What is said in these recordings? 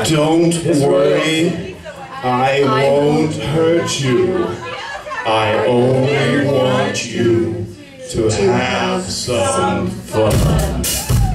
Don't worry, I won't hurt you. I only want you to have some fun.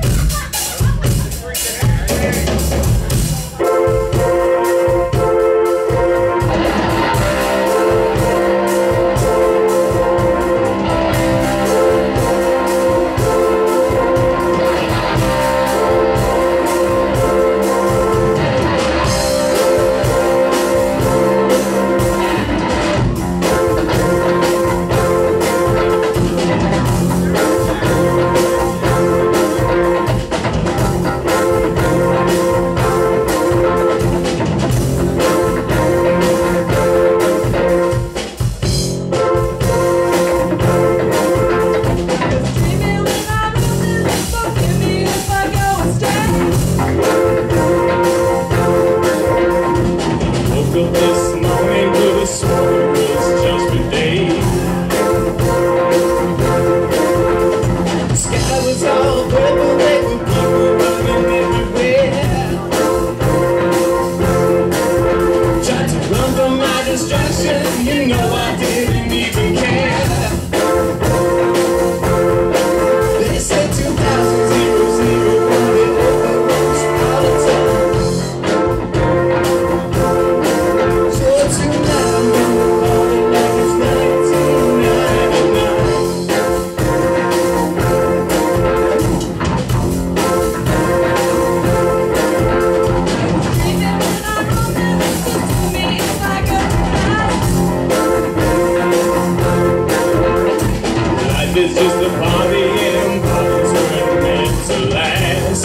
It's just a party and parties weren't meant to last.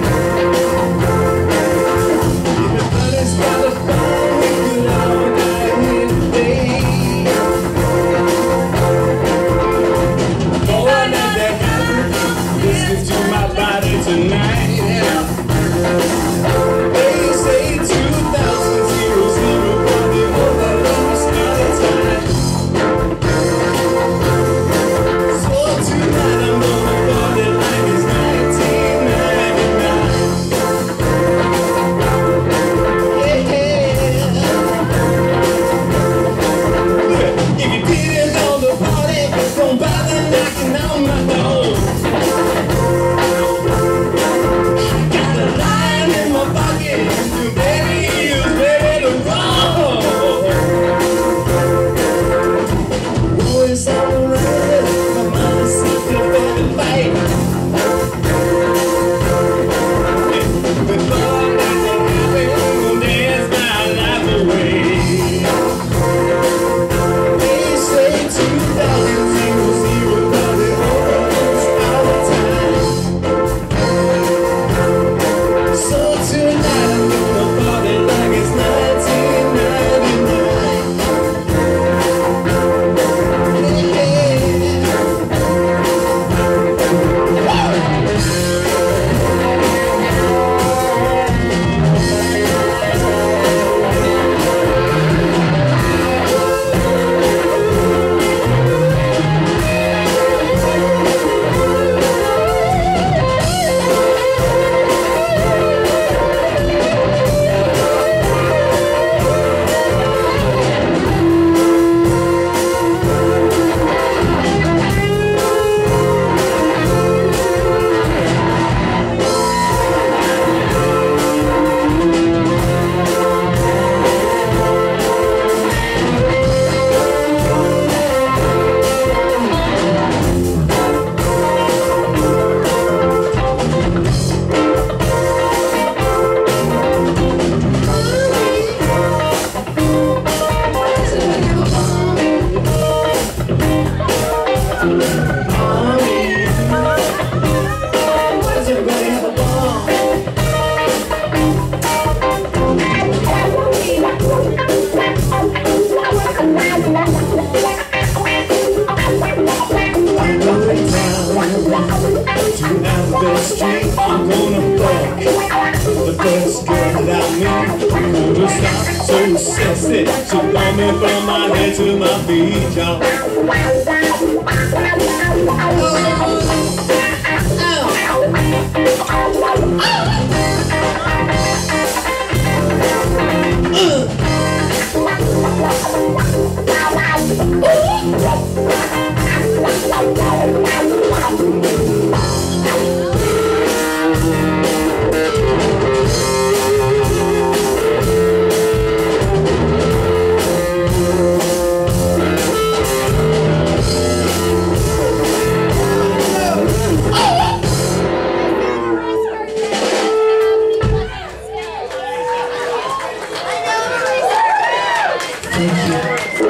Everybody's got a phone, we could all die here today. Oh, I need that happen, listen to my body tonight. They say 2000 for the overload started time. I'm gonna fuck the best girl that I knew. Couldn't stop, so sexy. She got me from my head to my feet, y'all. Thank you.